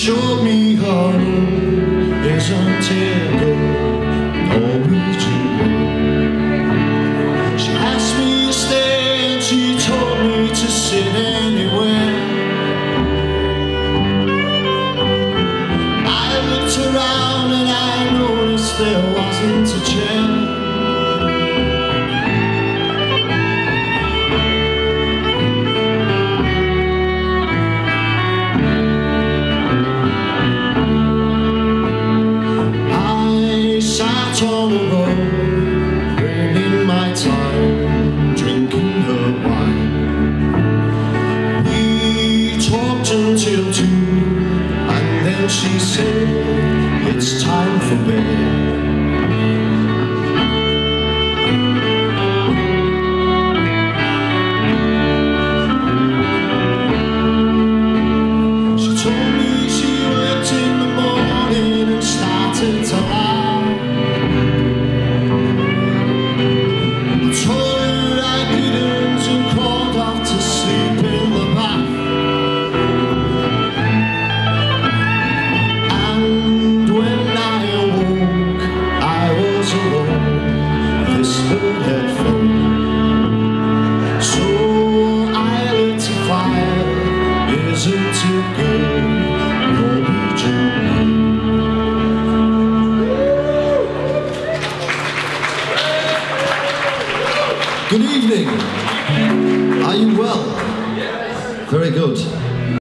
showed me her room, isn't it good, Norwegian woman. She asked me to stay and she told me to sit anywhere. I looked around and I noticed there wasn't a chair. On the road, bringing my time, drinking her wine. We talked until 2, and then she said, it's time for bed. She told me she worked in the morning and started to laugh. Good evening. Are you well? Very good.